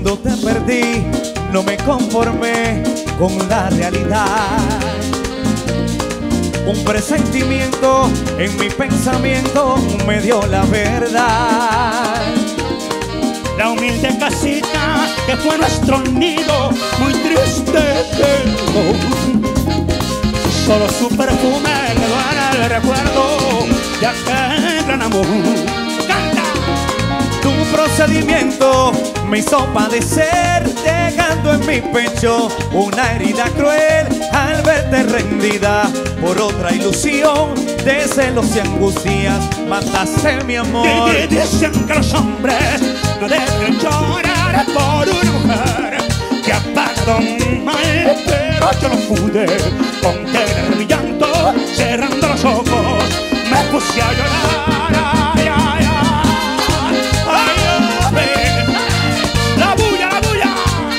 Cuando te perdí, no me conformé con la realidad. Un presentimiento en mi pensamiento me dio la verdad. La humilde casita que fue nuestro nido, muy triste quedó. Solo su perfume le da el recuerdo de aquel gran amor. ¡Canta! Tu procedimiento me hizo padecer, dejando en mi pecho una herida cruel al verte rendida por otra ilusión de celos y angustias. Mataste mi amor. Dicen que los hombres no deben llorar por una mujer que ha pagado mal, pero yo no pude contener mi llanto. Cerrando los ojos me puse a llorar. Ay, ay, ay, ay, la bulla, la bulla.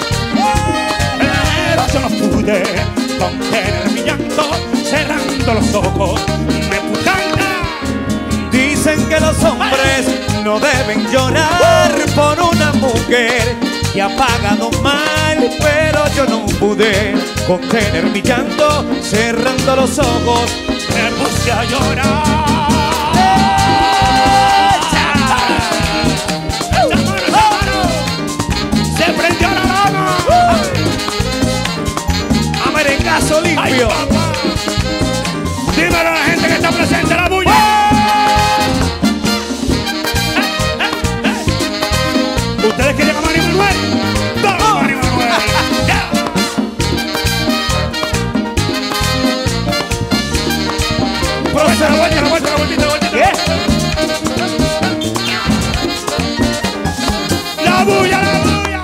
Pero yo no pude contener mi llanto. Cerrando los ojos me puse a llorar. Dicen que los hombres no deben llorar por una mujer que ha pagado mal, pero yo no pude contener mi llanto. Cerrando los ojos me puse a llorar. Se prendió la lana. a merengazo limpio. Ay, papá. Dímelo a la gente que está presente, la bulla. ¿Ustedes quieren a Manny Manuel? ¡Toma, Manny Manuel! ¡Ya! ¡Vuelta, la vuelta, la vuelta, la vueltita, la vueltita! ¿Qué? ¡La bulla, la bulla!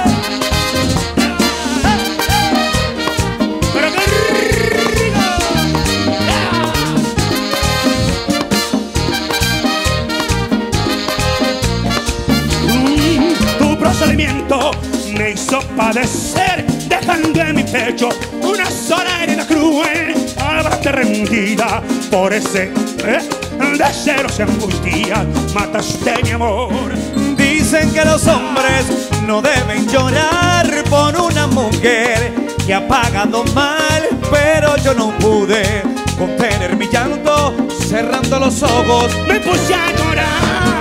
¡Pero qué rico! Tu procedimiento me hizo padecer, dejando en mi pecho una sola herida cruel, al verte rendida por ese de celos y angustias. Mataste mi amor. Dicen que los hombres no deben llorar por una mujer que ha pagado mal, pero yo no pude contener mi llanto. Cerrando los ojos Me puse a llorar.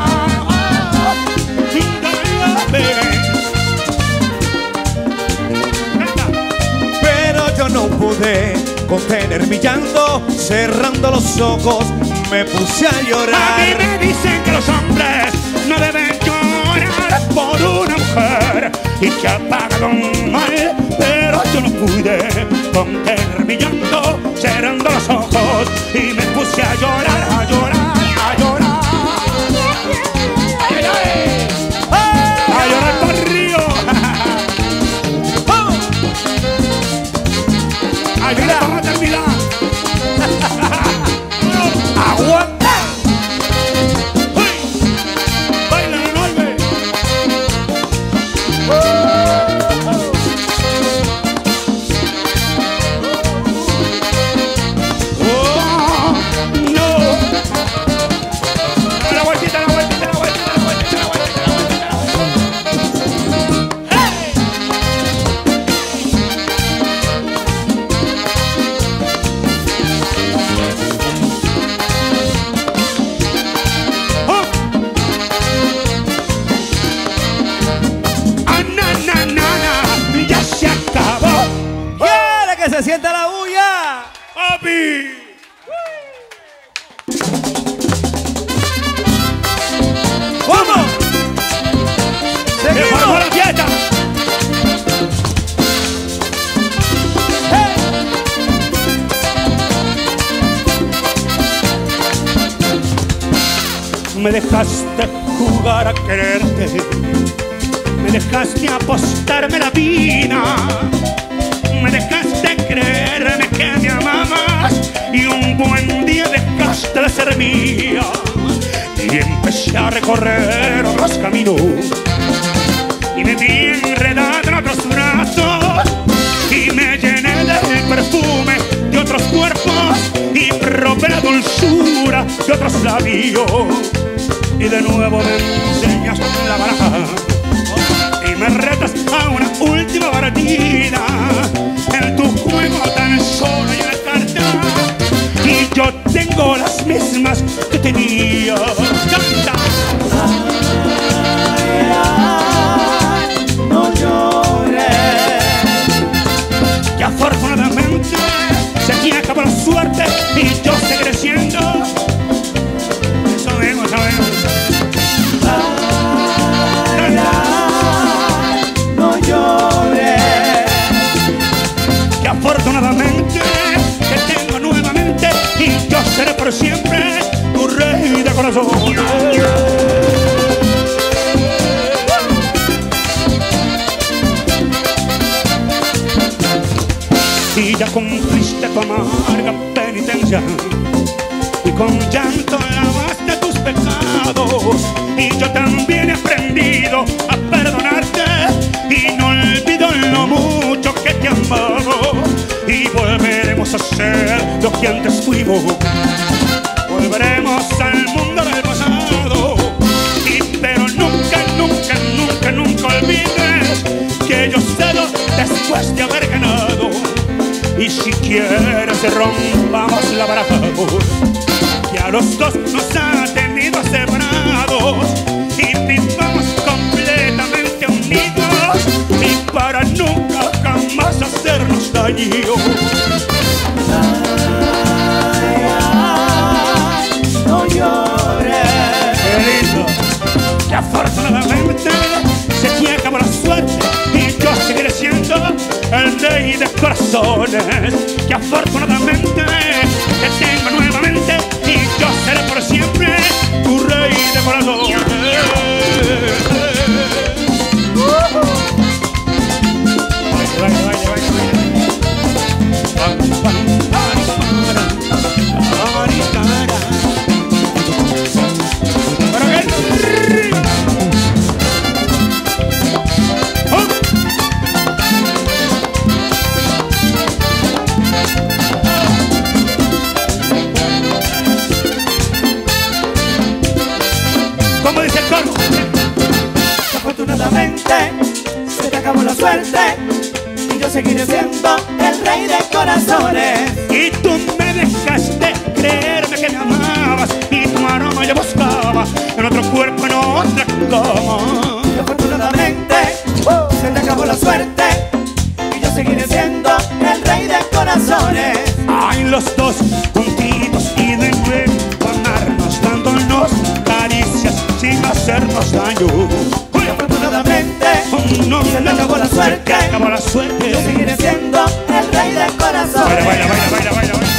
pero yo no pude contener mi llanto. Cerrando los ojos me puse a A mí llorar. me dicen que los hombres no deben llorar por una mujer y que ha pagado mal, pero yo no pude contener mi llanto. Cerrando los ojos y me puse a llorar, a llorar, a llorar. Ay, ay, ay. A llorar por el río. A llorar por la eternidad. ¡Aguanta! Baila enorme. Oh, no. La vueltita, la vueltita, la vueltita, la vueltita, la vueltita, la vueltita, la vueltita. ¡Hey! Oh. Ah, na, na, na, na. Ya se acabó. ¡Quiere que se sienta la bulla! ¡Papi! ¡Vamos! ¡Se formó la fiesta! Me dejaste jugar a quererte, me dejaste apostarme la vida, me dejaste creerme que me amabas y un buen día dejaste de ser mía y empecé a recorrer otros caminos y me vi enredado en otros brazos y me llené del perfume de otros cuerpos y probé la dulzura de otros labios y de nuevo me enseñas la baraja y me retas a una última partida. En tu juego tan solo hay una carta y yo tengo las mismas que tenía. ¡Canta! Ay, ay, no llores. Que afortunadamente se aquí acabó la suerte y yo seguiré siendo. Sabemos, sabemos. Ay, ay, no llores. Que afortunadamente te tengo nuevamente y yo seré por siempre tu rey de corazón. Y ya cumpliste tu amarga penitencia y con llanto lavaste tus pecados. Y yo también he aprendido a perdonarte y no olvido lo mucho que te he amado. Y volveremos a ser lo que antes fuimos. Volveremos al mundo del pasado. Pero nunca, nunca, nunca, nunca olvides que yo cedo después de haber ganado. Y si quieres rompamos la baraja, que a los dos nos ha tenido separados, y vivamos completamente unidos y para nunca jamás hacernos daño. Ay, ay, no llores. Qué lindo. Que afortunadamente se te acabó la suerte y yo seguiré siendo el rey de corazones. Que afortunadamente te tengo nuevamente y yo seré por siempre tu rey de corazones. Baile, baile, baile, baile. ¿Cómo dice el coro? Afortunadamente se te acabó la suerte y yo seguiré siendo el rey de corazones. Y tú me dejaste creerme que me amabas y tu aroma yo buscaba en otro cuerpo, en otra cama. Y afortunadamente se te acabó la suerte y yo seguiré siendo el rey de corazones. Ay, los dos juntitos y de nuevo amarnos, dándonos caricias sin hacernos daño. Y afortunadamente No, se te acabó la suerte, se te acabó la suerte. yo seguiré siendo el rey de corazones. Baila, baila, baila, baila, baila.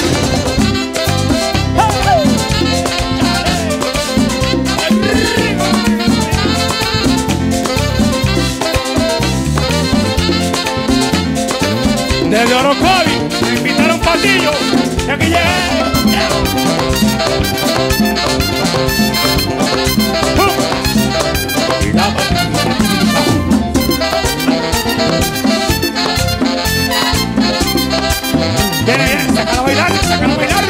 Desde Orocovi me invitaron a un patillo y aquí llegué. Viene, viene, sácalo a bailar, sácalo a bailar.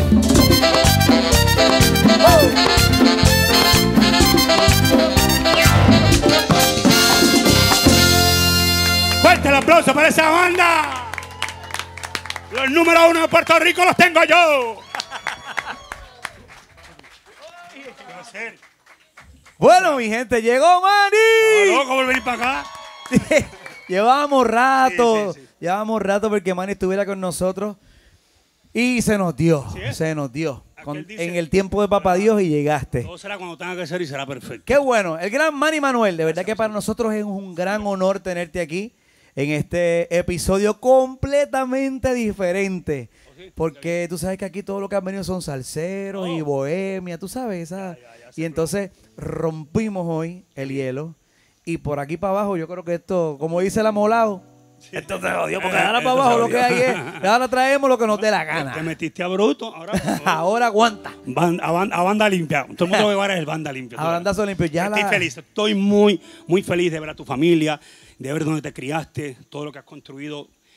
Fuerte el aplauso para esa banda. Los número 1 de Puerto Rico los tengo yo. Bueno, mi gente, llegó Manny. Estaba loco por venir para acá. Llevábamos rato, Sí. llevábamos rato porque Manny estuviera con nosotros y se nos dio, ¿Sí es? se nos dio. Aquel dice, En el tiempo de Papá Dios y llegaste. todo será cuando tenga que ser y será perfecto. Qué bueno, el gran Manny Manuel, de verdad que para nosotros es un gran honor tenerte aquí en este episodio completamente diferente. Porque tú sabes que aquí todo lo que han venido son salseros y bohemia, tú sabes. Y entonces rompimos hoy el hielo. Y por aquí para abajo yo creo que esto, como dice el amolado, esto se jodió. Porque ahora para abajo lo que hay es, ahora traemos lo que nos dé la Te gana. metiste a bruto, ahora Ahora aguanta. a banda limpia. Todo el mundo que va a ver es el banda limpia. A bandazo limpio. Ya Estoy la... feliz, estoy muy, muy feliz de ver a tu familia, de ver dónde te criaste, todo lo que has construido.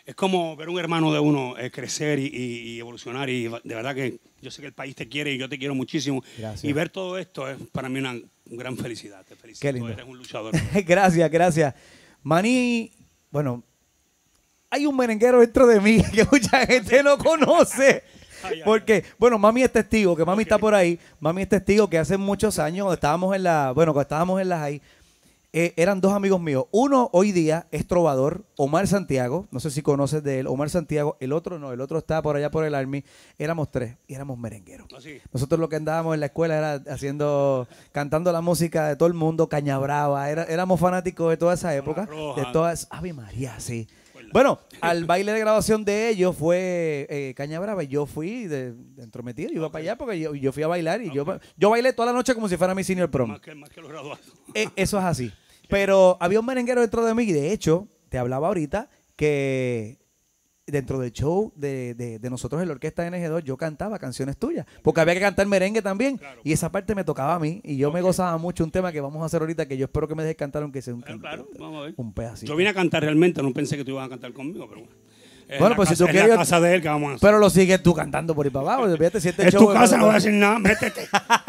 es como ver un hermano de uno crecer y evolucionar. Y de verdad que yo sé que el país te quiere y yo te quiero muchísimo. Gracias. Y ver todo esto es para mí una gran felicidad. Te felicito. Qué lindo. Eres un luchador. Gracias, gracias. Manny, bueno, hay un merenguero dentro de mí que mucha gente no conoce. Porque, bueno, mami es testigo, que mami está por ahí. Mami es testigo que hace muchos años estábamos en la, bueno, cuando estábamos en las ahí, eran dos amigos míos. Uno hoy día es trovador, Omar Santiago. No sé si conoces de él. Omar Santiago. El otro no, el otro está por allá por el Army. Éramos tres y éramos merengueros. Así. Nosotros lo que andábamos en la escuela era cantando la música de todo el mundo, Caña Brava. Éramos fanáticos de toda esa época. De todas, Ave María, sí. Bueno, al baile de graduación de ellos fue Caña Brava y yo fui de entrometido, yo iba para allá porque yo fui a bailar y yo bailé toda la noche como si fuera mi senior prom. Más que los graduados. Eso es así. Pero había un merenguero dentro de mí y de hecho, te hablaba ahorita que dentro del show de nosotros en la orquesta NG2 yo cantaba canciones tuyas, porque había que cantar merengue también, claro. Y esa parte me tocaba a mí y yo me gozaba mucho un tema que vamos a hacer ahorita que yo espero que me dejes cantar aunque sea claro, vamos a ver. Un pedacito. Yo vine a cantar realmente, no pensé que tú ibas a cantar conmigo, pero bueno. Bueno, pues si tú quieres. Es la casa de él que vamos a hacer. Pero lo sigues tú cantando por ahí para abajo. Fíjate, si es tu casa, no voy a decir nada, métete.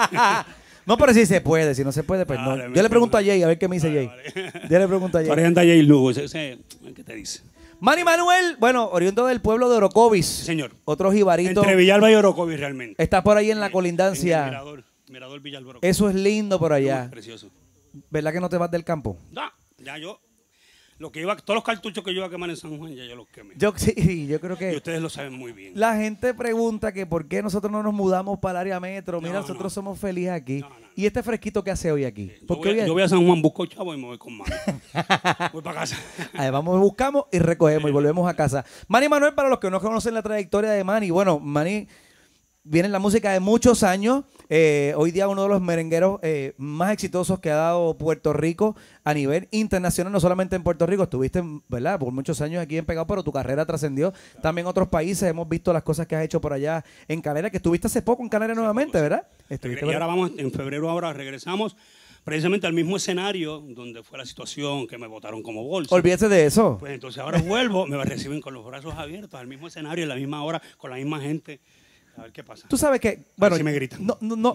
No, pero si se puede, si no se puede, pues no. Yo le pregunto a Jay, a ver qué me dice Jay. Yo le pregunto a Jay. Por ejemplo, a Jay Lugo, ¿qué te dice? Manny Manuel, bueno, oriundo del pueblo de Orocovis. Sí, señor. Otro jibarito. Entre Villalba y Orocovis, realmente. Está por ahí en la colindancia. Mirador Villalba Orocovis. Eso es lindo por allá. Precioso. ¿Verdad que no te vas del campo? No, ya yo. Todos los cartuchos que yo iba a quemar en San Juan, ya yo los quemé. Sí, yo creo que. Y ustedes lo saben muy bien. La gente pregunta que por qué nosotros no nos mudamos para el área metro. Mira, nosotros somos felices aquí. No. ¿Y este fresquito que hace hoy aquí? Yo voy a San Juan, busco chavo y me voy con mami. Voy para casa. Vamos, buscamos y recogemos y volvemos a casa. Manny Manuel, para los que no conocen la trayectoria de Manny, bueno, Manny viene en la música de muchos años. Hoy día uno de los merengueros más exitosos que ha dado Puerto Rico a nivel internacional, no solamente en Puerto Rico. Estuviste, ¿verdad?, por muchos años aquí en Pegado, pero tu carrera trascendió también a otros países. Hemos visto las cosas que has hecho por allá en Canarias, que estuviste hace poco en Canarias nuevamente, ¿verdad? Y ahora vamos, en febrero ahora regresamos precisamente al mismo escenario donde fue la situación que me botaron como bolsa. Olvídese de eso. Pues entonces ahora vuelvo, me reciben con los brazos abiertos al mismo escenario, a la misma hora, con la misma gente. A ver qué pasa. Tú sabes que, bueno, si me gritan.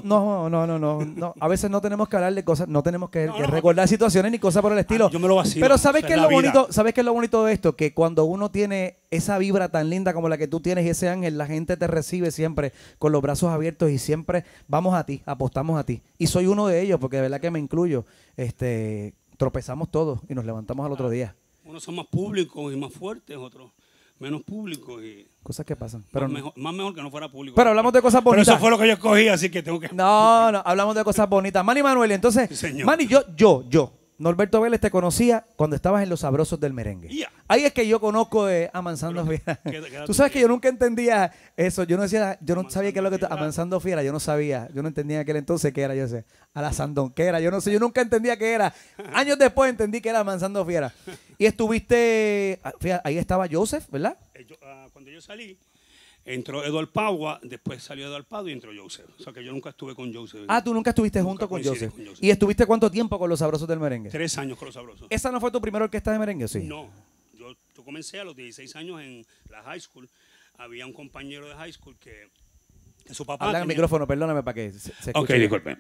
No. A veces no tenemos que hablar de cosas, no tenemos que recordar situaciones ni cosas por el estilo. Yo me lo vacío. Pero ¿sabes qué es lo bonito? ¿Sabes qué es lo bonito de esto? Que cuando uno tiene esa vibra tan linda como la que tú tienes y ese ángel, la gente te recibe siempre con los brazos abiertos y siempre vamos a ti, apostamos a ti. Y soy uno de ellos, porque de verdad que me incluyo. Tropezamos todos y nos levantamos al otro día. Unos son más públicos y más fuertes, otros menos públicos y cosas que pasan, pero más mejor que no fuera público. Pero hablamos de cosas bonitas. Pero eso fue lo que yo escogí, así que tengo que. No, hablamos de cosas bonitas. Manny Manuel, entonces, sí, Manny, yo, Norberto Vélez, te conocía cuando estabas en Los Sabrosos del Merengue. Yeah. Ahí es que yo conozco Amansando Fiera. Tú sabes que yo nunca entendía eso. Yo no sabía qué es lo que Amansando Fiera. Yo no sabía. Yo no entendía en aquel entonces qué era. Yo sé. A la sandonquera. Yo no sé. Yo nunca entendía qué era. Años después entendí que era Amansando Fiera. Y estuviste. Fíjate, ahí estaba Joseph, ¿verdad? Cuando yo salí, entró Eduardo Pagua, después salió Eduardo Pagua y entró Joseph. O sea que yo nunca estuve con Joseph. Ah, tú nunca estuviste junto con Joseph. ¿Y estuviste cuánto tiempo con Los Sabrosos del Merengue? 3 años con Los Sabrosos. ¿Esa no fue tu primera orquesta de merengue, sí? No. Yo comencé a los 16 años en la high school. Había un compañero de high school que su papá. Habla en el micrófono, perdóname para que se escuche. Ok, disculpe.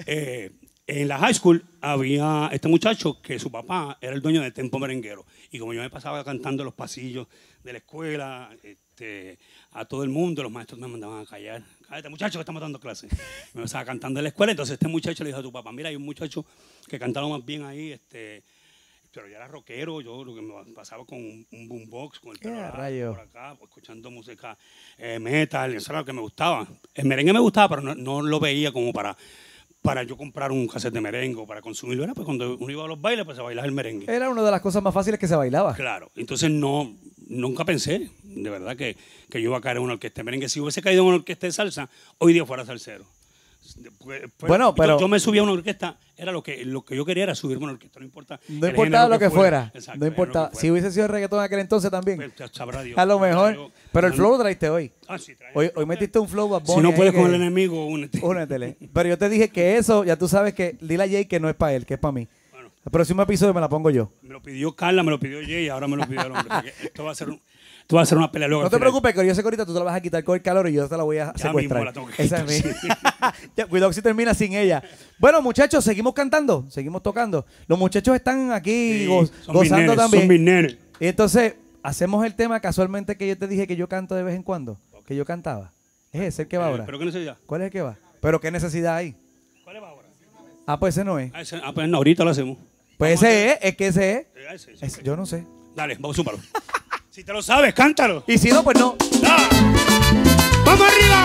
En la high school había este muchacho que su papá era el dueño del Tempo Merenguero. Y como yo me pasaba cantando en los pasillos de la escuela, a todo el mundo, los maestros me mandaban a callar. Cállate, muchacho, que estamos dando clases. Me estaba cantando en la escuela. Entonces este muchacho le dijo a tu papá, mira, hay un muchacho que cantaba más bien ahí, pero ya era rockero. Yo lo que me pasaba con un boombox, con el pelo por acá, pues, escuchando música metal. Eso era lo que me gustaba. El merengue me gustaba, pero no lo veía como para yo comprar un cassette de merengue o para consumirlo. Era pues cuando uno iba a los bailes, pues a bailar el merengue. Era una de las cosas más fáciles que se bailaba. Claro. Entonces nunca pensé, de verdad, que yo iba a caer en una orquesta de merengue. Si hubiese caído en una orquesta de salsa, hoy día fuera salsero. Bueno, pero yo me subí a una orquesta, era lo que yo quería era subirme a una orquesta, no importa. No importaba lo que fuera. Exacto, no importaba. Si hubiese sido reggaetón en aquel entonces también. Pues, sabrá Dios. A lo mejor. Pero el flow lo traiste hoy. Sí, Hoy metiste un flow a Bonnie. Si no puedes con el enemigo, únetele. Pero yo te dije que eso, ya tú sabes que dile a Jay que no es para él, que es para mí. Bueno, el próximo episodio me la pongo yo. Me lo pidió Carla, me lo pidió Jay y ahora me lo pidió el hombre. Esto va a ser Tú vas a hacer una pelea luego. No te preocupes, que yo sé que ahorita tú te la vas a quitar con el calor y yo te la voy a Ya secuestrar. mismo la tengo que Esa es quitar, mi... Ya, cuidado si termina sin ella. Bueno, muchachos, seguimos cantando, seguimos tocando. Los muchachos están aquí Sí, gozando también. Son mis nenes. Y entonces, hacemos el tema casualmente que yo te dije que yo canto de vez en cuando. Que yo cantaba. Es ese el que va ahora. ¿Pero qué necesidad? ¿Cuál es el que va? ¿Pero qué necesidad hay? ¿Cuál va ahora? Ah, pues ese no es. Pues no, ahorita lo hacemos. Pues ese es que ese Ese, es. Yo no sé. Dale, vamos, súmalo. Si te lo sabes, cántalo. Y si no, pues no. ¡Ah! ¡Vamos arriba!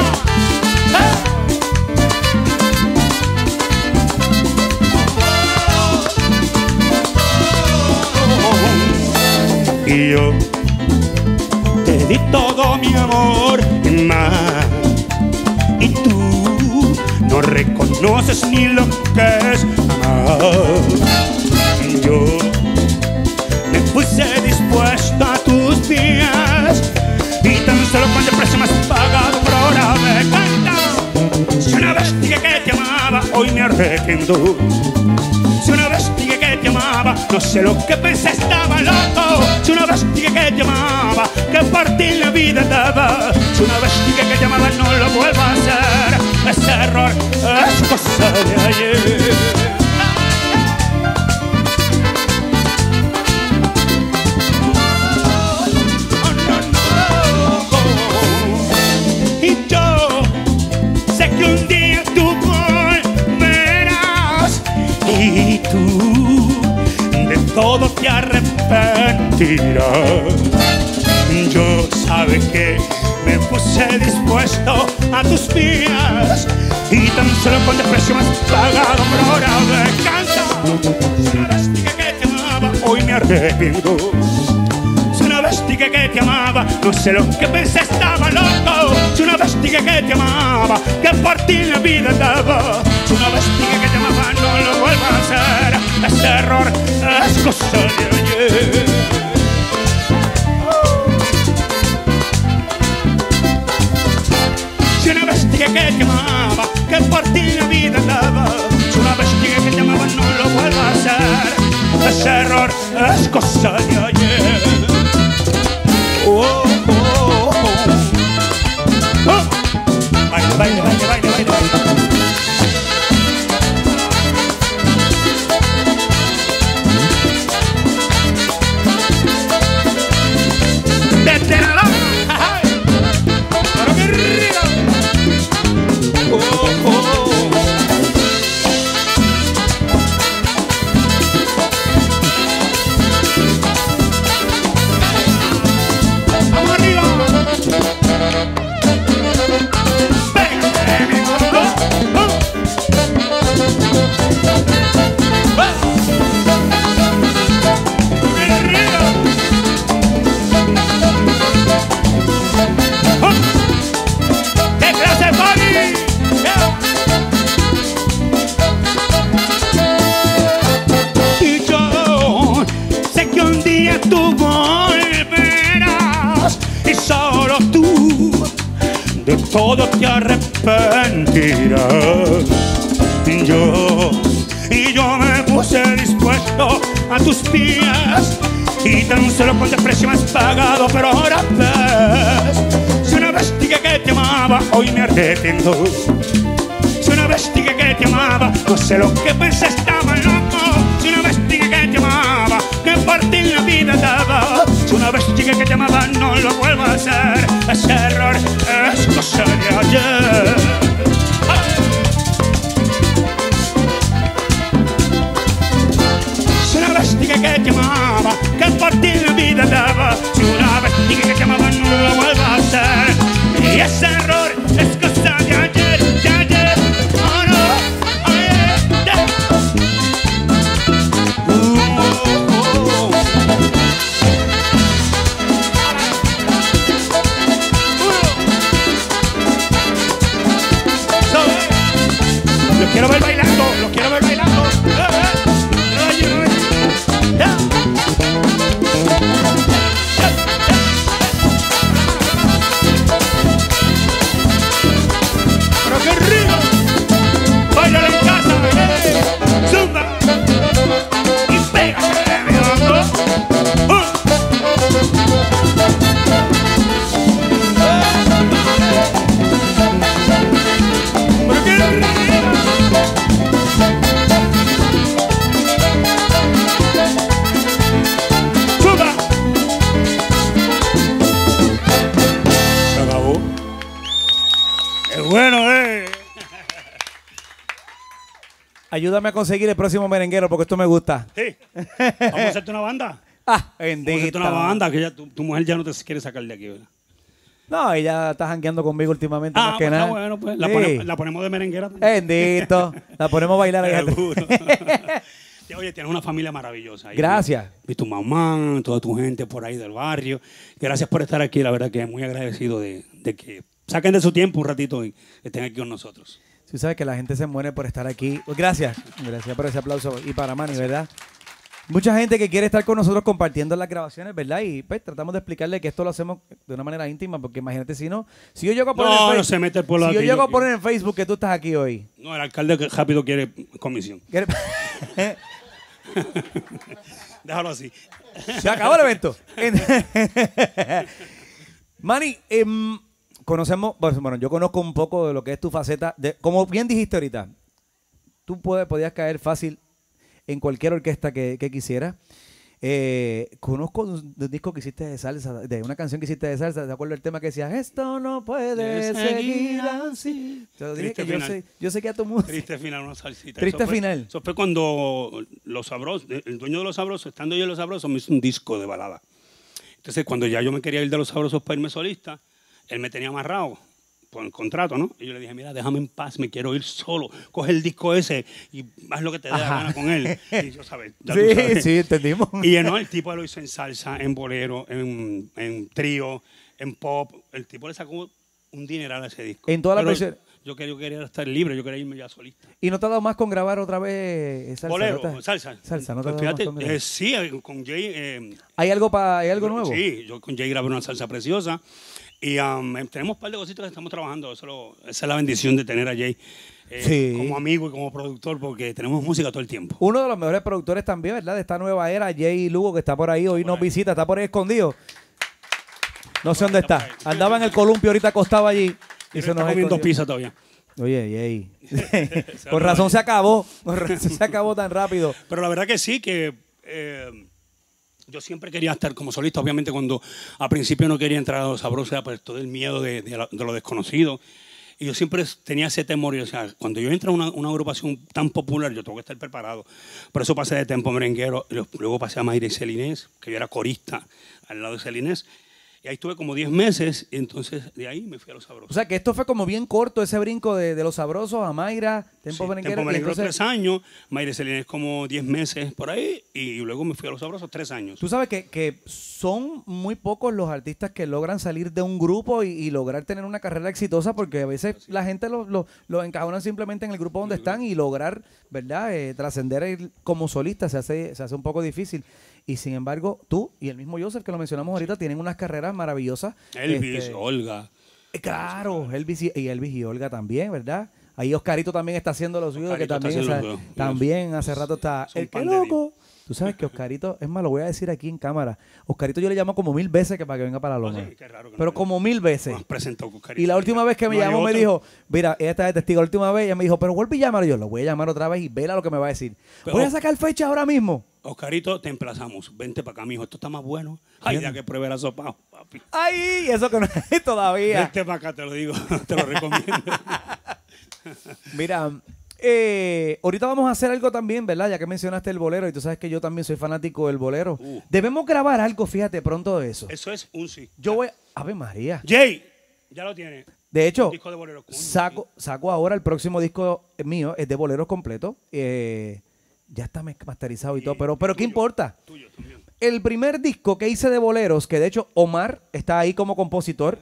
Y yo te di todo mi amor y más, y tú no reconoces ni lo que es amar. Y yo me puse dispuesto a tus pies, y tan solo cuando el precio me has pagado por ahora me canta. Si una vez dije que te amaba, hoy me arrepiento. Si una vez dije que te amaba, no sé lo que pensé, estaba loco. Si una vez dije que te amaba, que por ti la vida daba. Si una vez dije que te amaba, no lo vuelvo a hacer. Ese error es cosa de ayer. Y yo sé que un día tú volverás, y tú de todo te arrepentirás. Yo sabe que me puse dispuesto a tus pies, y tan solo con desprecio me has pagado por ahora me canta. Si una vez dije que te amaba, hoy me arrepiento. Si una vez dije que te amaba, no sé lo que pensé, estaba loco. Si una vez dije que te amaba, que por ti la vida daba. Si una vez dije que te amaba, no lo vuelvo a hacer. Ese error es cosa de ayer. Si una vez dije que te amaba, que por ti la vida daba. Si una vez dije que te amaba, no lo vuelvo a hacer. Ese error es cosa de ayer. Oh, oh, oh, oh. Oh. Baile, baile, baile, baile, baile, baile. Desde la loma, pero que rico. Oh, oh. Vamos arriba. Venga, mi mundo. ¡Qué clase de party! Y yo sé que un día tú volverás, y solo tú de todo te arrepentirás. Y yo me puse dispuesto a tus pies, y tan solo con desprecio me has pagado, pero ahora ves. Si una vez dije que te amaba, hoy me arrepiento. Si una vez dije que te amaba, no sé lo que pensé, estaba loco. Si una vez dije que te amaba, que por ti la vida daba. Si una vez dije que te amaba, no lo vuelvo a hacer. Ese error es cosa de ayer. Si una vez dije que te amaba, que por ti la vida daba. Si una vez dije que te amaba, no lo vuelvo a hacer. Y ese error es cosa de ayer, de ayer. Oh no, oh yeah, yeah. Los quiero ver bailando, los quiero ver bailando. Pero qué rico. Báilalo en casa, zumba. Y pégate, mi amor. Ayúdame a conseguir el próximo merenguero porque esto me gusta. Sí. Vamos a hacerte una banda. Ah, Vamos a hacerte bendita. una banda que ya tu mujer ya no te quiere sacar de aquí, ¿verdad? No, ella está jangueando conmigo últimamente más que pues nada. está bueno, pues. Sí. La ponemos de merenguera. Bendito. La ponemos a bailar ahí. Seguro. Oye, tienes una familia maravillosa. Ahí. Gracias. Y tu mamá, toda tu gente por ahí del barrio. Gracias por estar aquí. La verdad que muy agradecido de que saquen de su tiempo un ratito y estén aquí con nosotros. Tú sabes que la gente se muere por estar aquí. Pues gracias. Gracias por ese aplauso. Y para Manny, ¿verdad? Mucha gente que quiere estar con nosotros compartiendo las grabaciones, ¿verdad? Y pues tratamos de explicarle que esto lo hacemos de una manera íntima, porque imagínate si no, si yo llego a poner en Facebook, No se mete el pueblo si yo aquí, llego a poner en Facebook que tú estás aquí hoy. No, el alcalde que rápido quiere comisión. Déjalo así. Se acabó el evento. Manny, conocemos, bueno, yo conozco un poco de lo que es tu faceta, como bien dijiste ahorita, tú podías caer fácil en cualquier orquesta que quisieras. Conozco un disco que hiciste de salsa, de una canción que hiciste de salsa, ¿te acuerdas del tema que decía esto no puede seguir así? Te dije que yo sé que a tu música. Triste final, una salsita. Triste final. Eso fue cuando Los Sabrosos, el dueño de Los Sabrosos, estando yo en Los Sabrosos, me hizo un disco de balada. Entonces, cuando ya yo me quería ir de Los Sabrosos para irme solista, él me tenía amarrado por el contrato, ¿no? Y yo le dije, mira, déjame en paz, me quiero ir solo. Coge el disco ese y haz lo que te dé la gana con él. Y yo, ¿sabes? Sí, entendimos. Y no, el tipo lo hizo en salsa, en bolero, en trío, en pop. El tipo le sacó un dineral a ese disco. En toda la presión. Yo quería estar libre, yo quería irme ya solista. ¿Y no te ha dado más con grabar otra vez salsa? Bolero, salsa. Salsa, ¿no te ha Pues dado fíjate, más con grabar? sí, con Jay. ¿Hay algo nuevo? Sí, yo con Jay grabé una salsa preciosa. Y tenemos un par de cositas que estamos trabajando. Esa es la bendición de tener a Jay Sí. como amigo y como productor, porque tenemos música todo el tiempo. Uno de los mejores productores también, ¿verdad? De esta nueva era, Jay Lugo, que está por ahí, hoy nos visita, está por ahí escondido. No sé dónde está. Andaba en el columpio, ahorita acostaba allí. Y se nos comiendo escondió. pizza todavía. Oye, Jay. Con razón se acabó. Con razón se acabó tan rápido. Pero la verdad que sí, que yo siempre quería estar como solista. Obviamente cuando al principio no quería entrar a Los Sabrosos era por todo el miedo de lo desconocido. Y yo siempre tenía ese temor. O sea, cuando yo entro a una agrupación tan popular, yo tengo que estar preparado. Por eso pasé de Tempo Merenguero. Luego pasé a Mayra y Celinés, que yo era corista al lado de Celinés. Y ahí estuve como 10 meses, y entonces de ahí me fui a Los Sabrosos. O sea, que esto fue como bien corto, ese brinco de Los Sabrosos a Mayra, Tempo Merenguero. Tempo Merenguero entonces, 3 años, Mayra Celinés como 10 meses por ahí, y luego me fui a Los Sabrosos 3 años. tú sabes que son muy pocos los artistas que logran salir de un grupo y lograr tener una carrera exitosa, porque a veces la gente los encajonan simplemente en el grupo donde están y lograr, ¿verdad? Trascender como solista se hace un poco difícil. Y sin embargo, tú y el mismo Joseph, que lo mencionamos ahorita, tienen unas carreras maravillosas. Elvis, Olga. Claro, Elvis y Olga también, ¿verdad? Ahí Oscarito también está haciendo lo suyo, que también hace rato está. Son ¡El pan qué de loco! Tú sabes que Oscarito, es más, lo voy a decir aquí en cámara. Oscarito yo le llamo como 1000 veces que para que venga para la loma. Sí, qué raro que Pero no como 1000 veces. nos presentó con Oscarito. Y la última vez que me No hay llamó me otro. dijo, mira, ella está de testigo, la última vez ella me dijo, pero vuelve y llámalo. Yo lo voy a llamar otra vez y vela lo que me va a decir. Pero- Voy a sacar fecha ahora mismo. Oscarito, te emplazamos. Vente para acá, mijo. Esto está más bueno. Ay, ya que pruebe la sopa, papi. ¡Ay! Eso que no es todavía. Vente para acá, te lo digo. Te lo recomiendo. Mira, ahorita vamos a hacer algo también, ¿verdad? Ya que mencionaste el bolero y tú sabes que yo también soy fanático del bolero. Debemos grabar algo, fíjate, pronto de eso. Eso es un sí. Yo voy... Ave María. Jay, ya lo tiene. De hecho, Un disco de bolero. Coño, saco ahora el próximo disco mío, es de boleros completo. Ya está masterizado y todo, pero ¿qué tuyo, importa? Tuyo también. El primer disco que hice de boleros, que de hecho Omar está ahí como compositor.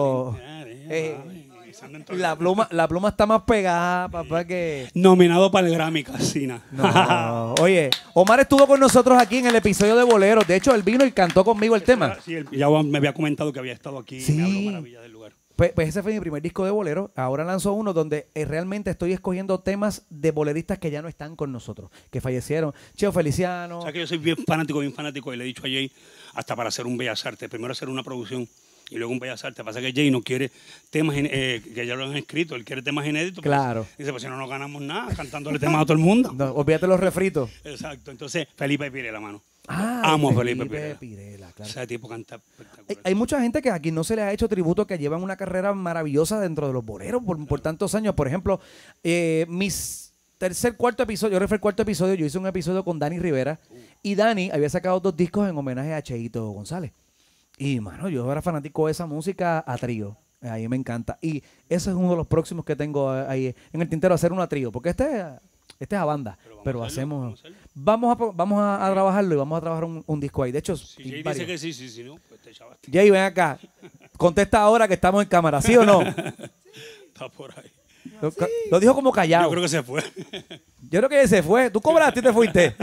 La pluma está más pegada, papá, que... Nominado para el Grammy, Casina. No, oye, Omar estuvo con nosotros aquí en el episodio de boleros. De hecho, él vino y cantó conmigo el tema. Sí, ya me había comentado que había estado aquí Sí. y me habló maravilla del lugar. Pues ese fue mi primer disco de bolero. Ahora lanzo uno donde realmente estoy escogiendo temas de boleristas que ya no están con nosotros, que fallecieron. Cheo Feliciano. O sea que yo soy bien fanático, y le he dicho a Jay, hasta para hacer un Bellas Artes, primero hacer una producción y luego un Bellas Artes. Pasa que Jay no quiere temas que ya lo han escrito, él quiere temas inéditos. Claro. Pues, dice, pues si no, no ganamos nada cantándole temas a todo el mundo. No, olvídate los refritos. Exacto, entonces Felipe Pirela, mano. Ah, Amo a Felipe Felipe Pirela, claro. Ese tipo canta espectacular. Hay mucha gente que aquí no se le ha hecho tributo, que llevan una carrera maravillosa dentro de los boleros por tantos años. Por ejemplo, mis cuarto episodio, yo creo que fue el cuarto episodio, yo hice un episodio con Dani Rivera y Dani había sacado 2 discos en homenaje a Cheito González. Y, mano, yo era fanático de esa música a trío. Ahí me encanta. Y ese es uno de los próximos que tengo ahí en el tintero, hacer una trío. Porque este es a banda. Pero hacemos... Vamos a trabajarlo y vamos a trabajar un disco ahí. De hecho... Si Jay dice que sí, si no, pues te chavaste. Jay, ven acá. Contesta ahora que estamos en cámara, ¿sí o no? Está por ahí. Lo dijo como callado. Yo creo que se fue. Yo creo que se fue. Tú cobraste y te fuiste.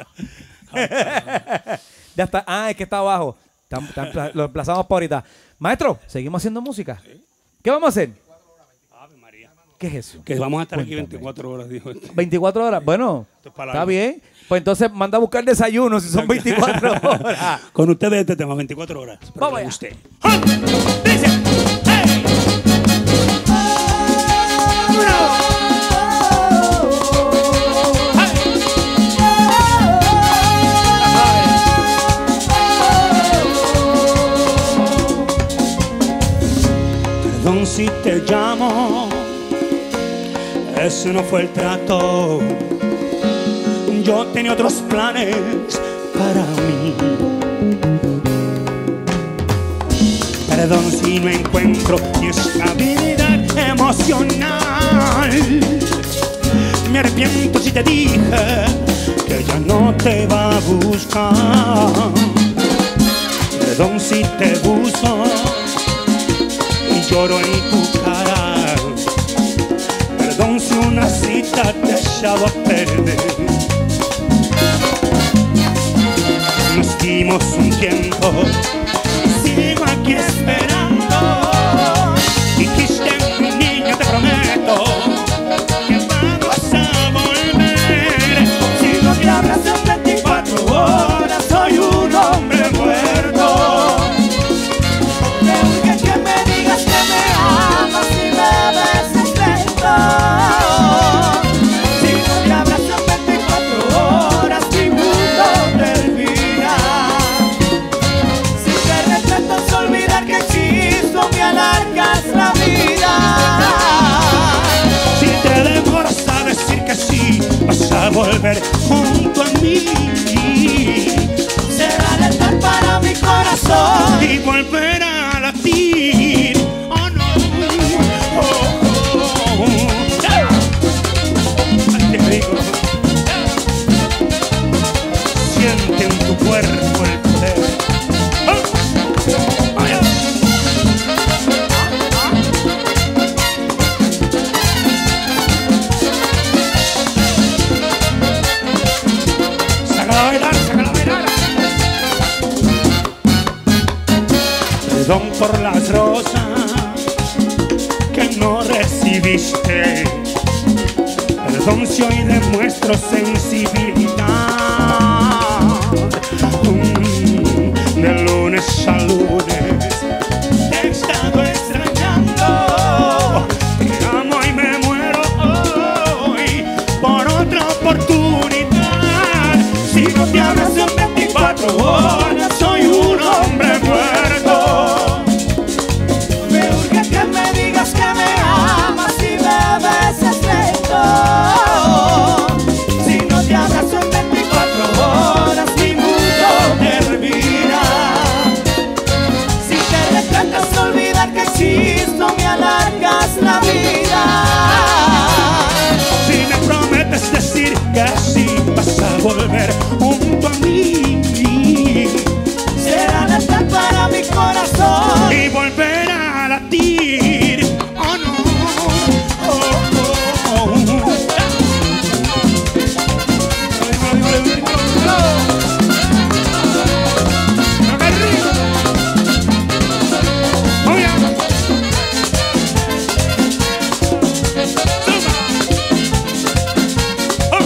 Ya está. Ah, es que está abajo. Lo emplazamos para ahorita. Maestro, seguimos haciendo música. ¿Sí? ¿Qué vamos a hacer? Ave María. ¿Qué es eso? Que vamos a estar aquí Cuéntame. 24 horas, dijo este. 24 horas. Bueno, Esto es para está largo. bien. Pues entonces manda a buscar desayuno si son 24 horas. Con ustedes este tema, 24 horas. Espero Vamos que allá. le guste. ¡Ah! ¡Dice! ¡Hey! Perdón si te llamo, ese no fue el trato. Yo tenía otros planes para mí. Perdón si no encuentro mi estabilidad emocional. Me arrepiento si te dije que ya no te va a buscar. Perdón si te busco y lloro en tu cara. Perdón si una cita te echaba a perder. Nos dimos un tiempo, sigo aquí esperando. Dijiste, mi niño, te prometo que vamos a volver. Si no te abrazo en 24 horas, soy un hombre muerto. Me urge que me digas que me amas y me beses lento. Si no te abrazo en 24 horas, mi mundo termina. Si te retratas olvidar que existo, me alargas la vida. Si te demoras a decir que sí, vas a volver junto a mí. Será letal para mi corazón. Y volver a latir. Oh no, oh. Ay, te digo, siente en tu cuerpo el poder. Oh. Ay, ay. Sácala a bailar, sácala a bailar. Perdón por las rosas que no recibiste. Perdón si hoy demuestro sensibilidad. De lunes a lunes te he estado extrañando. Te amo y me muero hoy por otra oportunidad. Si no te abrazo en 24 horas, soy un hombre muerto. Me urge que me digas que me amas y me beses lento. Si no te abrazo en 24 horas, mi mundo termina. Si te retratas olvidar que existo, me alargas la vida. Si me prometes decir que sí, vas a volver junto a mí. Será letal para mi corazón. Y volver a latir. Oh no, oh, oh, oh. No, qué rico. Oh, yeah. Suma. Oh.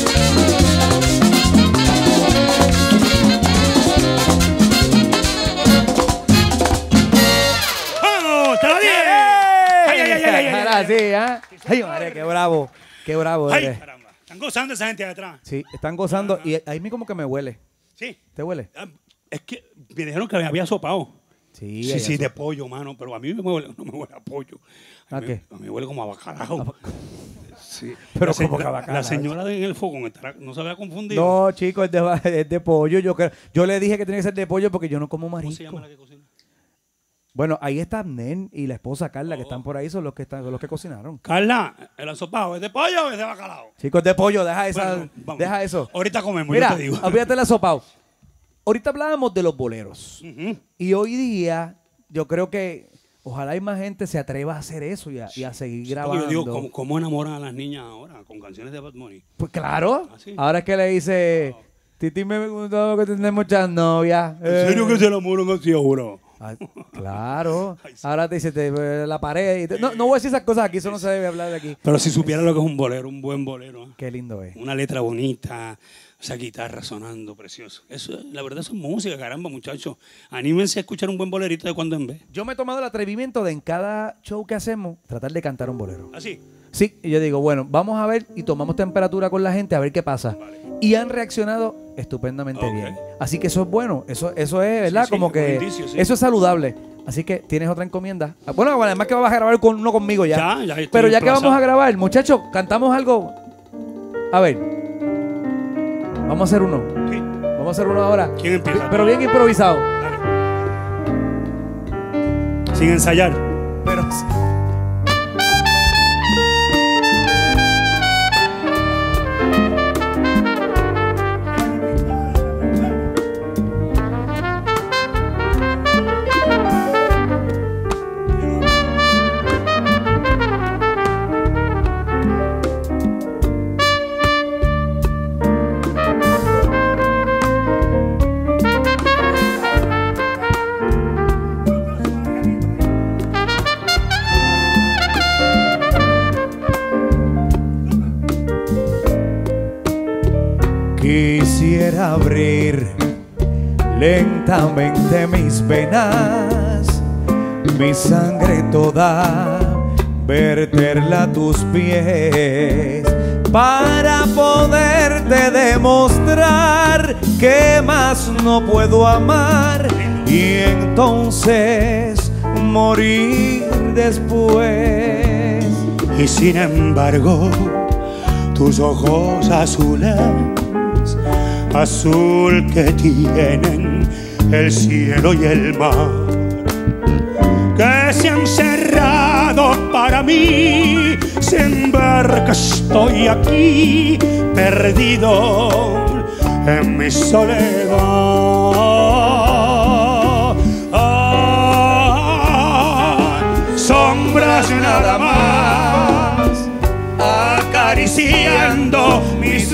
¡Vamos! ¡Te lo dije! ¡Ay, ay, ay, ay, ay, ay! Ahora sí, ¿ah? Ay, madre, qué bravo. Qué bravo ¡Ay, eres. caramba! Están gozando esa gente de atrás. Sí, están gozando y ahí mí como que me huele. Sí. ¿Te huele? Ah, es que me dijeron que me había sopado. Sí. Sí, ahí sí, eso. de pollo, mano. Pero a mí no me huele a pollo. ¿A qué? A mí me huele como a bacalao. Sí, pero como la señora en el fogón no se había confundido. No, chicos, es de pollo. Yo le dije que tenía que ser de pollo porque yo no como marisco. ¿Cómo se llama la que cocina? Bueno, ahí está Nen y la esposa Carla, que están por ahí, son los que cocinaron. Carla, ¿el asopado es de pollo o es de bacalao? Chicos, de pollo, deja Bueno, eso. Ahorita comemos, Mira, yo te digo. olvídate el asopado. Ahorita hablábamos de los boleros. Uh-huh. Y hoy día, yo creo que ojalá hay más gente se atreva a hacer eso y a seguir grabando. Yo digo, ¿cómo enamoran a las niñas ahora con canciones de Bad Bunny? Pues claro. ¿Ah, sí? Ahora es que le dice, Titi me preguntó que tenés muchas novias. ¿En serio que se enamoran así ahora? Claro. Ahora te dice la pared. No voy a decir esas cosas aquí, eso no se debe hablar de aquí. Pero si supiera lo que es un bolero, un buen bolero. ¿Eh? Qué lindo es. Una letra bonita, esa guitarra sonando, precioso. Eso, la verdad, eso es música, caramba, muchachos. Anímense a escuchar un buen bolerito de cuando en vez. Yo me he tomado el atrevimiento de en cada show que hacemos tratar de cantar un bolero. ¿Así? Sí, y yo digo, bueno, vamos a ver y tomamos temperatura con la gente a ver qué pasa. Vale. Y han reaccionado estupendamente bien. Así que eso es bueno, eso es, ¿verdad? Sí, Como que indicio, sí. eso es saludable. Así que tienes otra encomienda. Bueno, además que vas a grabar con uno conmigo ya. Ya estoy Pero ya que emplazado. vamos a grabar, muchachos, cantamos algo. A ver. Vamos a hacer uno. Sí. Vamos a hacer uno ahora. ¿Quién empieza? Pero bien improvisado. Dale. Sin ensayar. Pero quisiera abrir lentamente mis venas, mi sangre toda, verterla a tus pies, para poderte demostrar que más no puedo amar y entonces morir después. Y sin embargo, tus ojos azules, azul que tienen el cielo y el mar, que se han cerrado para mí, sin ver que estoy aquí, perdido en mi soledad. Sombras nada más, acariciando mis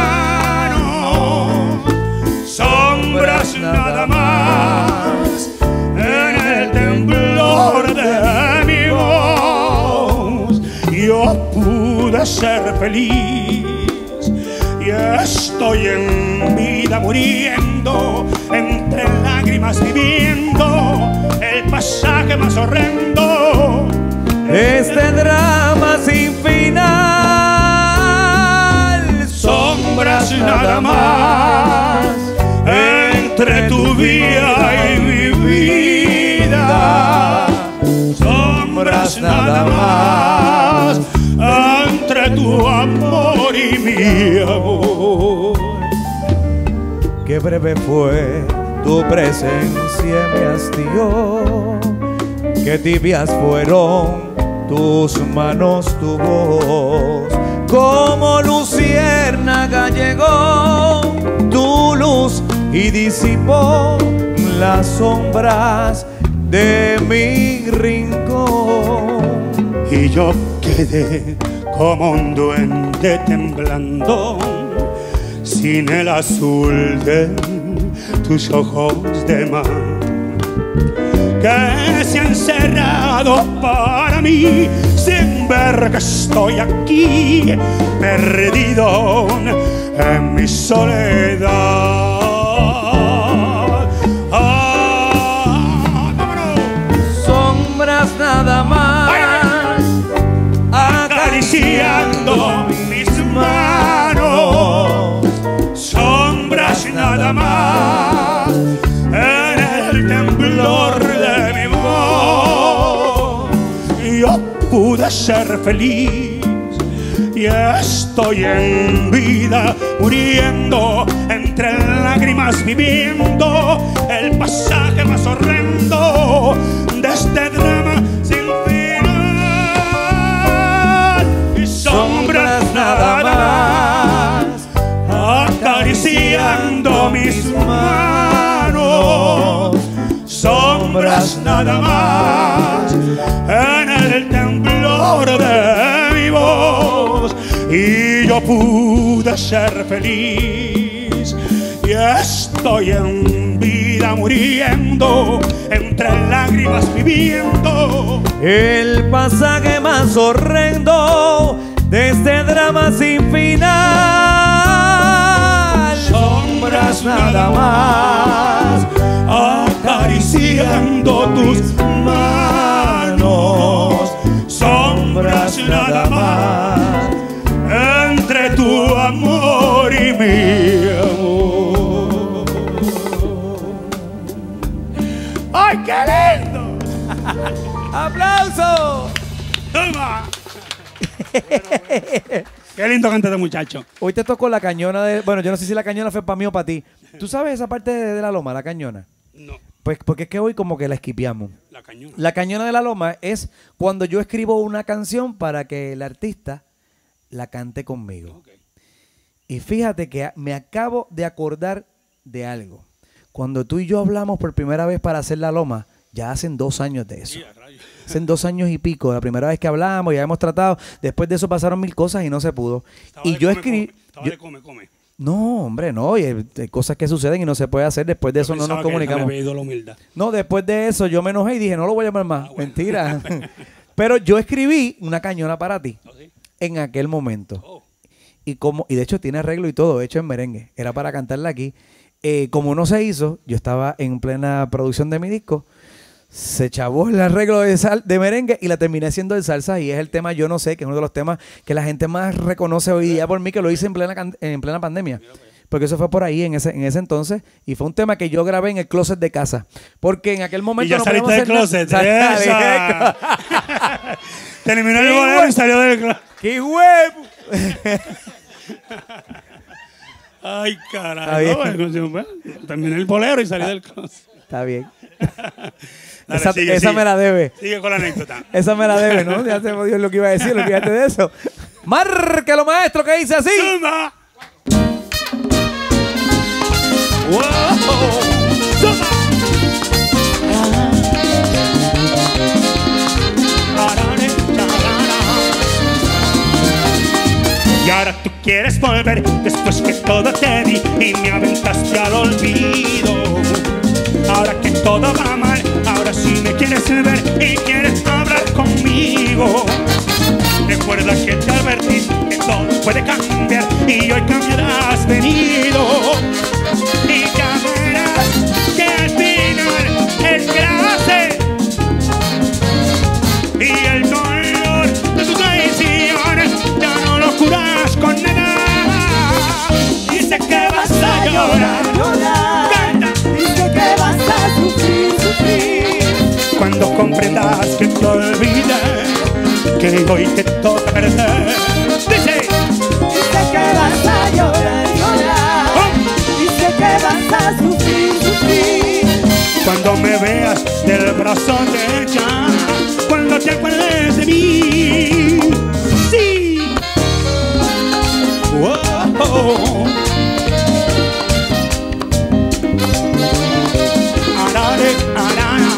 manos, sombras nada más, en el temblor de mi voz. Yo pude ser feliz y estoy en vida muriendo, entre lágrimas viviendo el pasaje más horrendo. Este drama sin final, Sombras nada más, entre tu vida y mi vida. Sombras nada más, entre tu amor y mi amor. qué breve fue tu presencia, me hastió, qué tibias fueron tus manos, tu voz, como luciérnaga llegó tu luz y disipó las sombras de mi rincón. Y yo quedé como un duende temblando, sin el azul de tus ojos de mar, que se han cerrado para mí, sin ver que estoy aquí, perdido en mi soledad. Sombras nada más, acariciando mis manos, sombras nada más, en el temblor de mi voz. Yo pude ser feliz y estoy en vida, muriendo entre lágrimas, viviendo el pasaje más horrendo de este drama sin final. Y sombras nada más acariciando mis manos, sombras nada más en el temblor de mi voz, y yo pude ser feliz y estoy en vida, muriendo entre lágrimas, viviendo el pasaje más horrendo de este drama sin final. sombras nada más acariciando tus manos, sombras nada más entre tu amor y mi amor. ¡Ay, qué lindo! ¡Aplauso! ¡Toma! Qué lindo canta este muchacho. Hoy te tocó la cañona de... Bueno, yo no sé si la cañona fue para mí o para ti. ¿Tú sabes esa parte de la loma, la cañona? No, Pues porque es que hoy como que la esquipeamos. la cañona. La cañona de la loma es cuando yo escribo una canción para que el artista la cante conmigo. Ok. Y fíjate que me acabo de acordar de algo. Cuando tú y yo hablamos por primera vez para hacer la loma, ya hacen 2 años de eso. Sí, a rayos. Hacen 2 años y pico, la primera vez que hablamos, ya hemos tratado. Después de eso pasaron 1000 cosas y no se pudo. Estaba Y de yo come, escribí... come. Estaba yo- de come. No, hombre, no. Y hay cosas que suceden y no se puede hacer. Después de eso no nos comunicamos. Me había ido la humildad. No, después de eso yo me enojé y dije, no lo voy a llamar más. Ah, bueno. Mentira. Pero yo escribí una cañona para ti ¿Oh, sí? en aquel momento. Oh. Y de hecho tiene arreglo y todo, hecho en merengue. Era para cantarla aquí. Como no se hizo, yo estaba en plena producción de mi disco. Se chavó el arreglo de merengue y la terminé haciendo en salsa. Y es el tema Yo No Sé, que es uno de los temas que la gente más reconoce hoy día por mí, que lo hice en plena pandemia. Porque eso fue por ahí en ese entonces. Y fue un tema que yo grabé en el closet de casa. Porque en aquel momento Y ya no saliste podíamos del hacer nada. closet. Salí del ¡Esa! Terminó el ¡Qué bolero bueno! y salió del closet. ¡Qué huevo! Ay, carajo. Está bien. Bueno, terminé el bolero y salí del closet. Está bien. Dale, esa sigue. me la debe. Sigue con la anécdota. Esa me la debe, ¿no? Ya se me dio lo que iba a decir, olvídate de eso. Márquelo, maestro, que dice así. ¡Zumba! ¡Wow! ¡Zumba! Y ahora tú quieres volver después que todo te di y me aventaste al olvido. Ahora que todo va mal, ahora sí me quieres ver y quieres hablar conmigo. Recuerda que te advertí que todo puede cambiar y hoy cambiarás venido. Y ya verás que al final es clase y el dolor de tus traiciones ya no lo curas con nada. Dice que vas a llorar, canta. Dice que vas a sufrir. Cuando comprendas que te olvides, que hoy te toca perder. Dice Dice que vas a llorar. Dice que vas a sufrir. cuando me veas del brazo de ella, cuando te acuerdes de mí. Sí. Oh, oh. Arare, arara.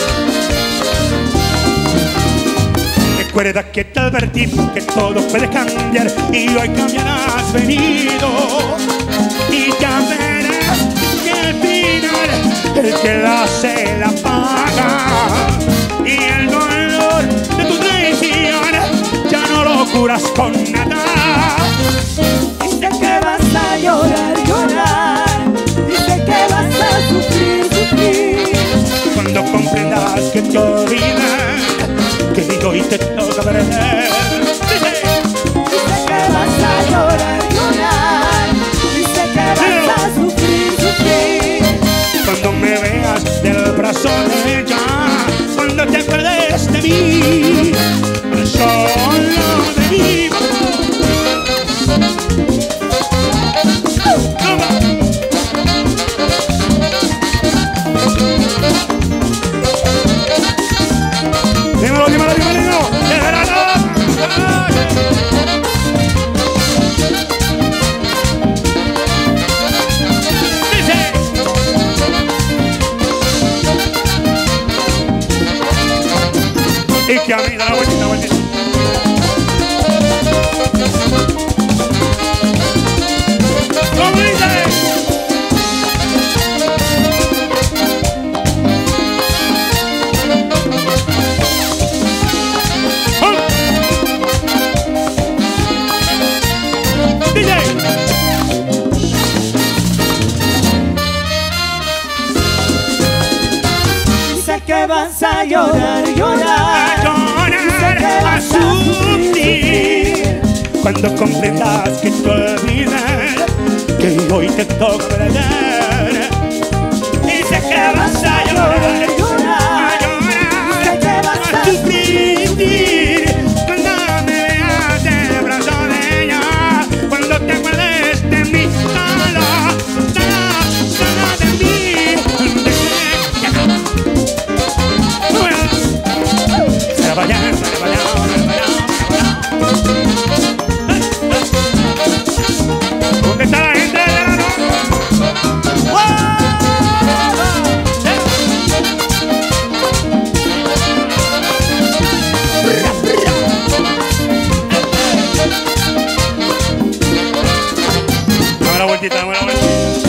Recuerda que te advertí que todo puede cambiar y hoy cambiarás venido. Y ya verás que al final el que la hace la paga. Y el dolor de tu traición ya no lo curas con nada. Dice que vas a llorar. Dice que vas a sufrir. Cuando comprendas que te olvidas, que hoy te toca perder. Dice Que vas a llorar. Dice que vas a sufrir. cuando me veas del brazo de ella, cuando te acuerdes de mí, solo de mí. llorar, llorar, a sufrir. Cuando comprendas que tu vida, que hoy te toca perder, y sé que vas a llorar, llorar, sé que vas a sufrir. Cuando me veas del brazo de ella, cuando te acuerdes de mí, solo de mí. Se va allá, se va allá. ¿Dónde está la gente de verano? Dame la vueltita, dame la vueltita.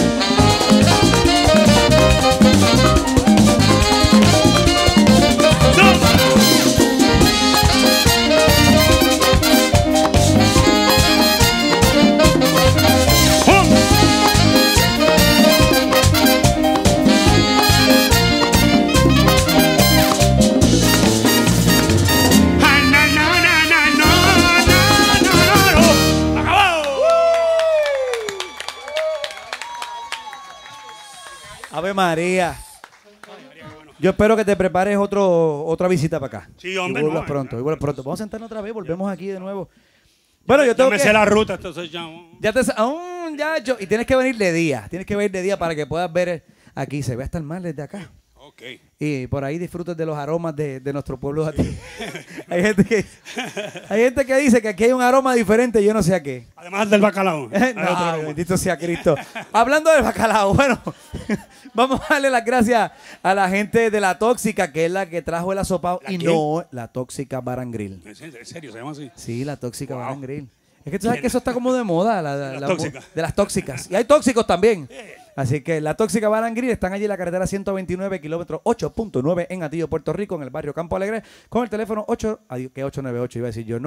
Ave María. Yo espero que te prepares otra visita para acá. Sí, hombre. Y vuelvas pronto, y vuelvas pronto. Vamos a sentarnos otra vez, volvemos aquí de nuevo. Bueno, yo tengo me sé la ruta, entonces ya. Y tienes que venir de día. Tienes que venir de día para que puedas ver aquí. Se ve hasta el mar desde acá. Ok. Y por ahí disfrutes de los aromas de nuestro pueblo. Sí. hay gente que dice que aquí hay un aroma diferente, yo no sé a qué. Además del bacalao. No, bendito sea Cristo. Hablando del bacalao, bueno, vamos a darle las gracias a la gente de La Tóxica, que es la que trajo el asopado. ¿La y quién? no, La Tóxica Bar and Grill. ¿En serio se llama así? Sí, La Tóxica Wow. Bar and Grill. Es que tú sabes que eso está como de moda, la tóxica. de las tóxicas. Y hay tóxicos también. Así que La Tóxica Bar and Grill están allí en la carretera 129, kilómetro 8.9 en Atillo, Puerto Rico, en el barrio Campo Alegre, con el teléfono 898, iba a decir yo,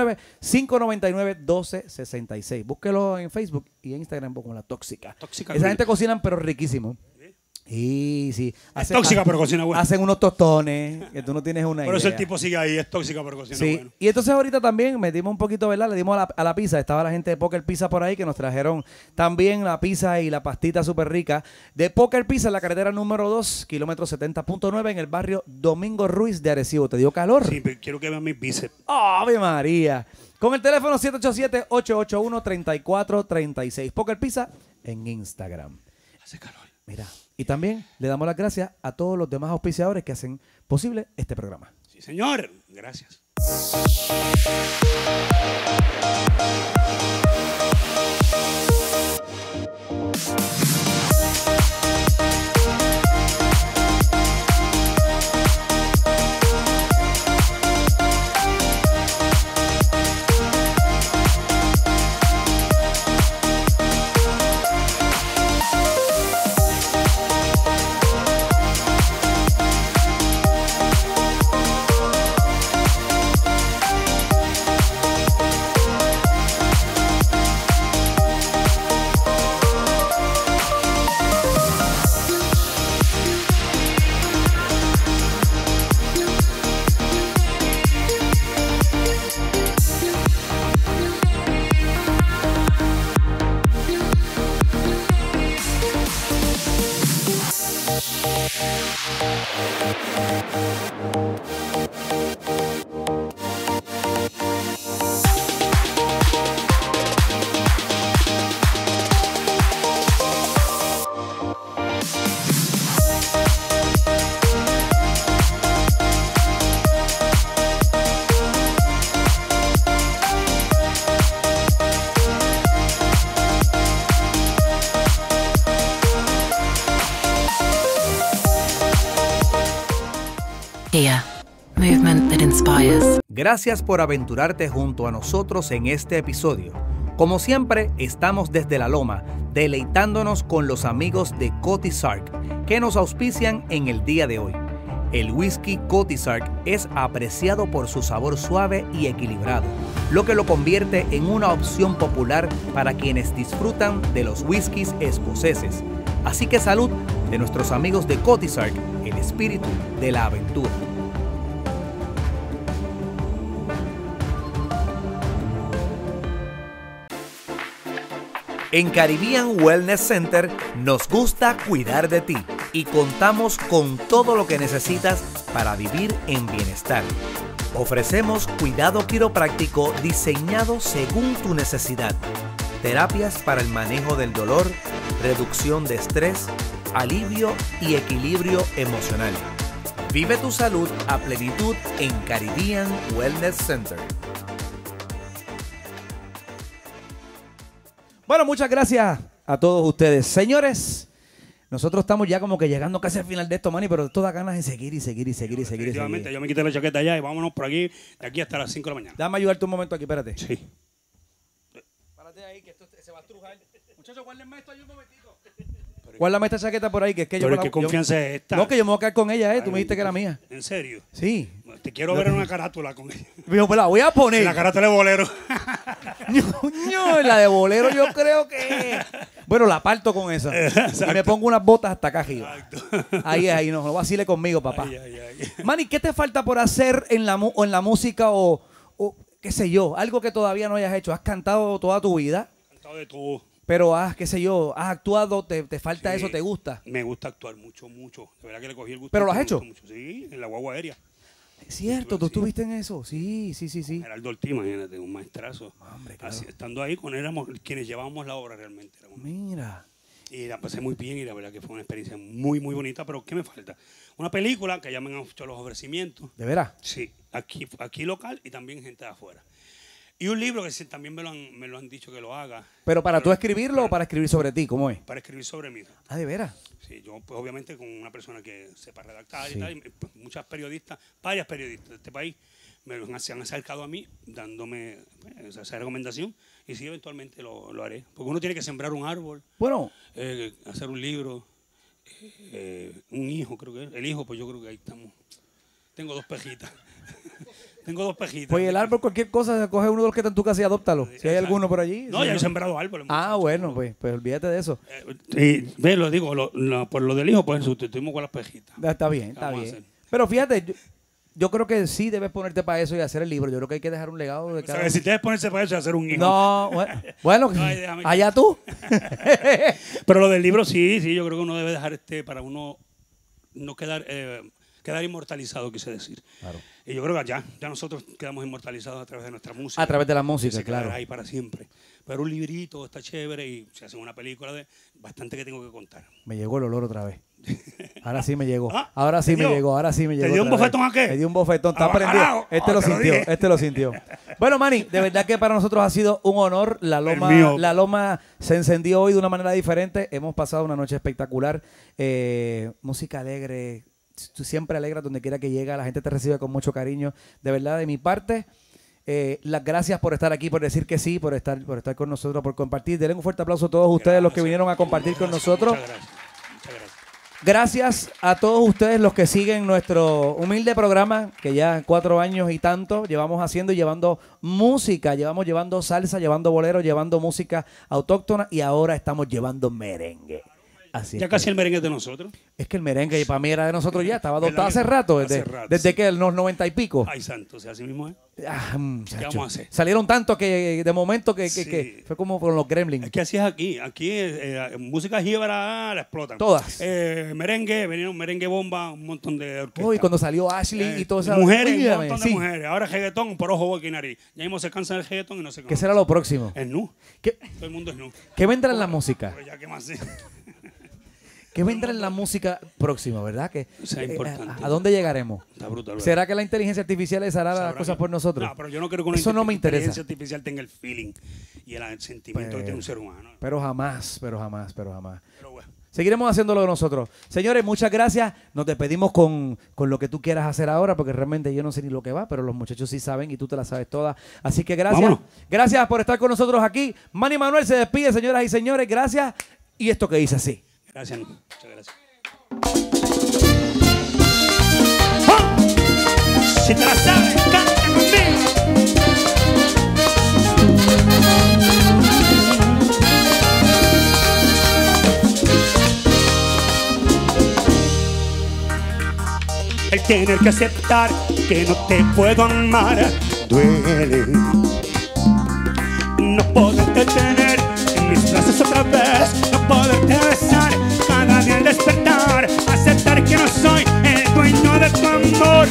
939-599-1266. Búsquelo en Facebook y en Instagram como La Tóxica. Tóxica Esa Grill. gente cocinan, pero riquísimo. Y sí. Es tóxica, pero cocina bueno. Hacen unos tostones que tú no tienes una Por idea. eso el tipo sigue ahí, es tóxica, pero cocina Sí, bueno. y entonces ahorita también metimos un poquito, ¿verdad? Le dimos a la pizza. Estaba la gente de Poker Pizza por ahí que nos trajeron también la pizza y la pastita súper rica. De Poker Pizza en la carretera número 2, kilómetro 70.9 en el barrio Domingo Ruiz de Arecibo. ¿Te dio calor? Sí, pero quiero que vean mis bíceps. ¡Ave María! Con el teléfono 787-881-3436. Poker Pizza en Instagram. Hace calor. Mira, y también le damos las gracias a todos los demás auspiciadores que hacen posible este programa. Sí, señor. Gracias. Kia, movement that inspires. Gracias por aventurarte junto a nosotros en este episodio. Como siempre, estamos desde La Loma, deleitándonos con los amigos de Cotizarc, que nos auspician en el día de hoy. El whisky Cotizarc es apreciado por su sabor suave y equilibrado, lo que lo convierte en una opción popular para quienes disfrutan de los whiskies escoceses. Así que salud de nuestros amigos de Cotizarc, el espíritu de la aventura. En Caribbean Wellness Center nos gusta cuidar de ti y contamos con todo lo que necesitas para vivir en bienestar. Ofrecemos cuidado quiropráctico diseñado según tu necesidad, terapias para el manejo del dolor, reducción de estrés, alivio y equilibrio emocional. Vive tu salud a plenitud en Caribbean Wellness Center. Bueno, muchas gracias a todos ustedes. Señores, nosotros estamos ya como que llegando casi al final de esto, Manny, pero todas ganas de seguir y seguir. Efectivamente, yo me quité la chaqueta ya y vámonos por aquí, de aquí hasta las 5 de la mañana. Déjame ayudarte un momento aquí, espérate. Sí. Párate ahí, que esto se va a estrujar. Muchachos, guárdenme esto ahí un momentito. Guárdame esta chaqueta por ahí, que es que Pero ¿qué confianza es esta? No, que yo me voy a quedar con ella, Tú me dijiste que era mía. ¿En serio? Sí. Te quiero ver en una carátula con ella. Pues la voy a poner. En la carátula de Bolero. En la de Bolero yo creo que... Bueno, la parto con esa. Exacto. Y me pongo unas botas hasta acá arriba. Exacto. Ahí, no vacile conmigo, papá. Ay. Manny, ¿qué te falta por hacer en la música o qué sé yo? Algo que todavía no hayas hecho. Has cantado toda tu vida. He cantado de todo. Pero qué sé yo, has actuado, te falta Sí, eso, ¿te gusta? Me gusta actuar mucho. De verdad que le cogí el gusto. ¿Pero lo has hecho? Mucho. Sí, en la guagua aérea. Es cierto, tú estuviste en eso. Sí. Geraldo Ortiz, imagínate, un maestrazo. Hombre, claro. Así, estando ahí con él, éramos quienes llevábamos la obra realmente. Mira. Y la pasé muy bien y la verdad que fue una experiencia muy, muy bonita. Pero ¿qué me falta? Una película que ya me han hecho los ofrecimientos. ¿De veras? Sí, aquí local y también gente de afuera. Y un libro que sí, también me lo han dicho que lo haga. ¿Pero para tú escribirlo o para escribir sobre ti? ¿Cómo es? Para escribir sobre mí. Ah, ¿de veras? Sí, yo pues obviamente con una persona que sepa redactar Sí. y tal, y, pues, varias periodistas de este país se han acercado a mí dándome esa recomendación y sí, eventualmente lo haré. Porque uno tiene que sembrar un árbol, Bueno, hacer un libro, un hijo creo que es. El hijo, pues yo creo que ahí estamos. Tengo 2 pejitas. pues el árbol, cualquier cosa, coge uno de los que está en tu casa y adóptalo. Si hay alguno por allí. No, si ya no. he sembrado árboles. Ah, bueno, pues olvídate de eso. Y ve, lo digo, por lo del hijo, pues sustituimos con las pejitas. Está bien, está Vamos a bien. hacer. Pero fíjate, yo creo que sí debes ponerte para eso y hacer el libro. Yo creo que hay que dejar un legado de O sea, cada que si debes ponerse para eso y hacer un hijo. No, bueno, Ay, déjame allá tú. Pero lo del libro sí, yo creo que uno debe dejar para uno no quedar inmortalizado, quise decir. Claro. Y yo creo que ya nosotros quedamos inmortalizados a través de nuestra música. A través de la que música, se quedará claro. ahí para siempre. Pero un librito está chévere y se hace una película de bastante que tengo que contar. Me llegó el olor otra vez. Ahora sí me llegó. Ah, Ahora sí ¿te me dio? llegó. Ahora sí me llegó. ¿Te dio un otra vez. bofetón a qué? Me dio un bofetón. Está Abajo. prendido. Este lo Te lo sintió. dije. Este lo sintió. Bueno, Manny, de verdad que para nosotros ha sido un honor. mío. La loma se encendió hoy de una manera diferente. Hemos pasado una noche espectacular. Música alegre. Tú siempre alegras donde quiera que llega. La gente te recibe con mucho cariño. De verdad, de mi parte, las gracias por estar aquí, por decir que sí, por estar con nosotros, por compartir. Denle un fuerte aplauso a todos ustedes los que vinieron a compartir con nosotros. Muchas gracias. Gracias a todos ustedes los que siguen nuestro humilde programa, que ya 4 años y tanto llevamos haciendo y llevando música, llevando salsa, llevando bolero, llevando música autóctona y ahora estamos llevando merengue. Así Ya casi el merengue es de nosotros. Es que el merengue para mí era de nosotros ya, estaba adoptado ¿Verdad hace que- rato, hace desde, rato, desde sí. que en los 90 y pico. Ay, santo, o sea, así mismo es. Muchacho. ¿Qué vamos a hacer? Salieron tantos que de momento que Sí. fue como con los gremlins. Es que así es aquí. Aquí música jíbara la explotan. Todas. Merengue, vinieron merengue bomba, un montón de orquestas. Uy, cuando salió Ashley y todo eso. Mujeres, un Dígame, montón de sí. mujeres. Ahora reggaetón, por ojo, boca y nariz. Ya mismo se cansa del reggaetón y no se ¿Qué cansa. será lo próximo? Es nu. ¿Qué, Todo el mundo es nu. qué vendrá en la música? Pero ya, ¿qué más? ¿Qué vendrá en la música próxima, verdad? O sea, importante. ¿A dónde llegaremos? Está brutal. ¿verdad? ¿Será que la inteligencia artificial les hará las Sabrá cosas que- por nosotros? No, pero yo no creo que una Eso no me interesa. inteligencia artificial tenga el feeling y el sentimiento que tiene un ser humano. Pero jamás. Pero bueno. Seguiremos haciéndolo nosotros. Señores, muchas gracias. Nos despedimos con lo que tú quieras hacer ahora, porque realmente yo no sé ni lo que va, pero los muchachos sí saben y tú te la sabes toda. Así que gracias. Vámonos. Gracias por estar con nosotros aquí. Manny Manuel se despide, señoras y señores. Gracias. Y esto que dice así. Gracias. Muchas gracias. Si te la sabes, canta conmigo. El tener que aceptar que no te puedo amar duele. No puedo detener en mis brazos vez, no poderte besar cada día al despertar, aceptar que no soy el dueño de tu amor.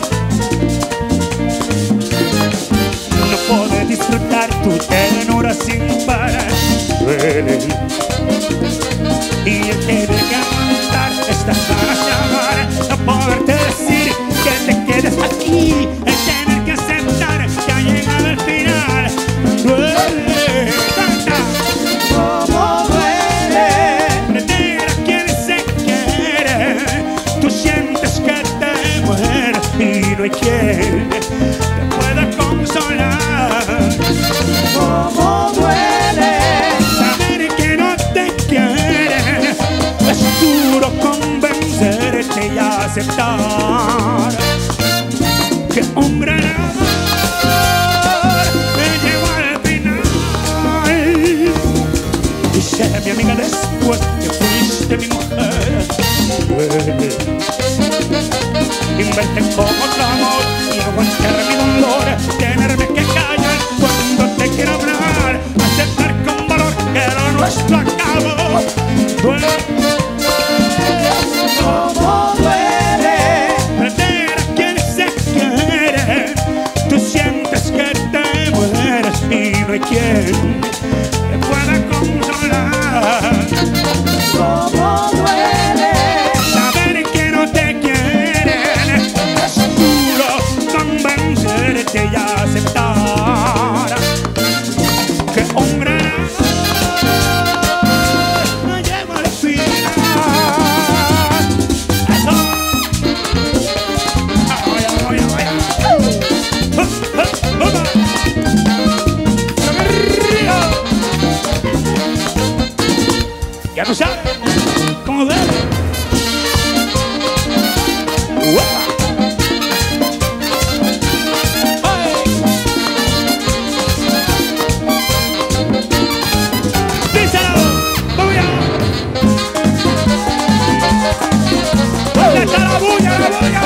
No puedo disfrutar tu ternura sin parar. Duele. Y el tener que aguantar estas ganas de amar, no poderte decir que te quedes aquí, el tener que aceptar que ha llegado el final. Duele, canta. Cómo duele Pretender a quien se quiere, tú sientes que te mueres y no hay quien te pueda consolar. cómo duele Saber que no te quieren, es duro convencerte y aceptar que un gran amor me llevó al final. Dice mi amiga después que fuiste mi mujer, duele inverte como otro amor y aguantar mi dolor, tenerme que callar cuando te quiero hablar, aceptar con valor que lo nuestro acabó. Duele, cómo duele perder a quien se quiere, tú sientes que te mueres y no hay quien te pueda consolar. cómo duele Saber que no te quieren, es duro convencerte y aceptar que un gran amor no llega al final. Eso. Ay, ay, ay, ay. Ya tú sabes cómo debe. ¡Uepa! ¡Ay! ¡Díselo! ¡Bulla! ¿Dónde está la bulla, la bulla?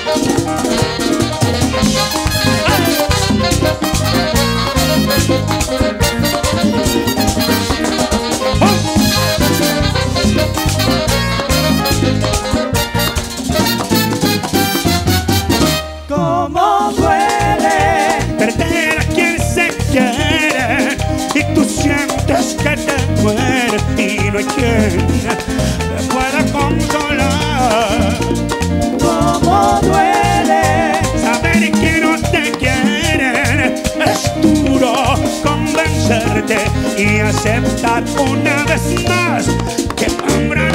cómo duele Perder a quien se quiere y tú sientes que te mueres y no hay quien te pueda consolar. cómo duele Saber que no te quieren es duro convencerte y aceptar una vez más que un gran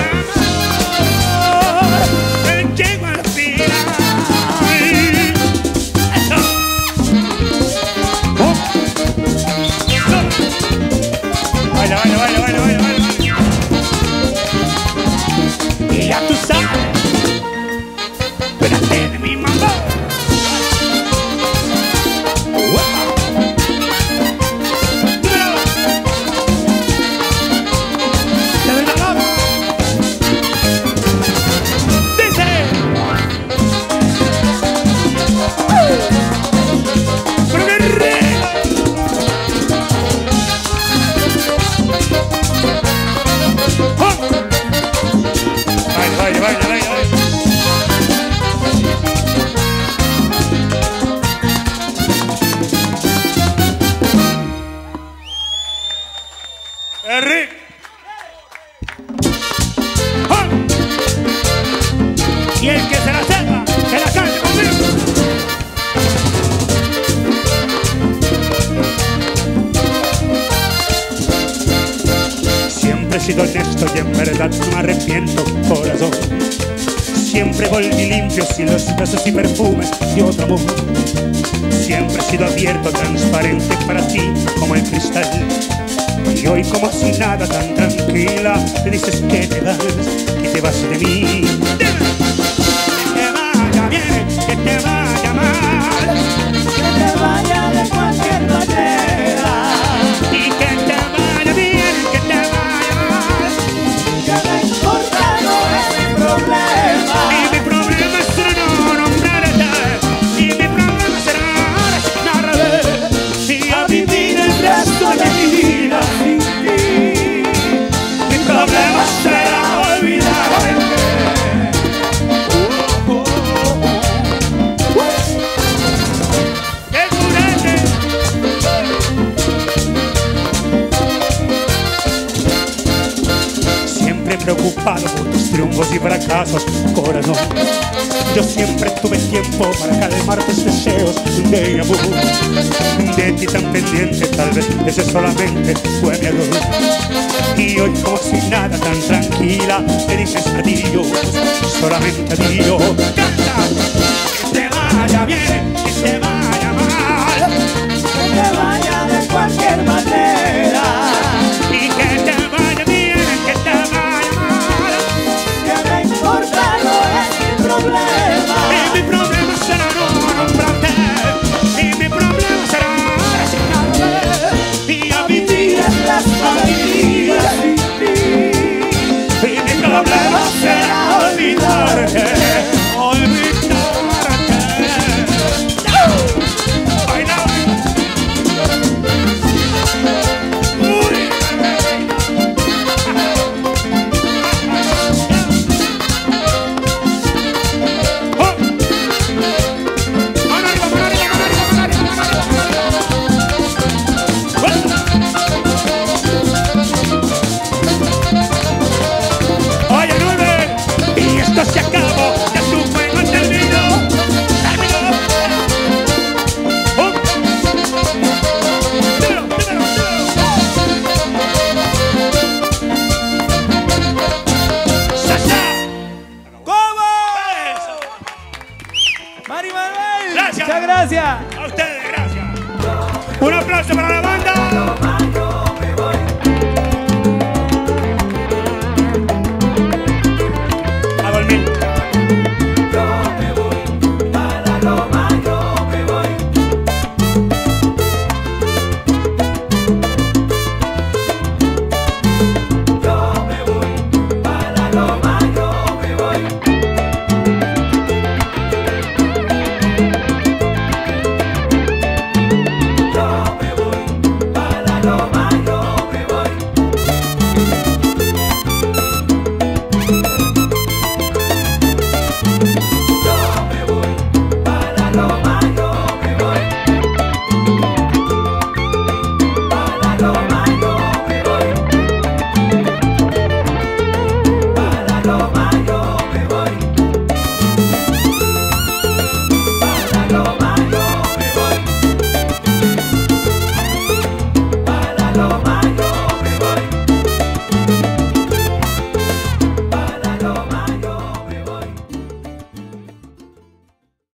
amor te llegó al final. Eso. Oh. Baila, baila, baila, baila, baila, baila. Y ya tú sabes, espérate de mi mamá. Dímelo. Te doy la mano. Dice. Pero qué rico. Oh. Baila, baila, baila, baila, baila. ¡Qué rico! ¡Oh! Y el que se la sepa, que la cante conmigo. Siempre he sido honesto y en verdad no me arrepiento, corazón. Siempre volví limpio sin los besos y perfumes de otro amor. Siempre he sido abierto, transparente para ti como el cristal. Y hoy como si nada, tan tranquila, me dices que te vas de mí. Que te vaya bien, que te vaya mal, que te vaya de cualquier manera y que te vaya bien, que te vaya mal. que no importa, no es mi problema Y mi problema será no nombrarte, y mi problema será no revés, y a vivir el resto de mi vida sin ti. preocupado por tus triunfos y fracasos, corazón. Yo siempre tuve tiempo para calmar tus deseos de amor. De ti tan pendiente, tal vez ese solamente fue mi error. Y hoy como si nada, tan tranquila, me dices adiós, solamente adiós. Canta, que te vaya bien, que te vaya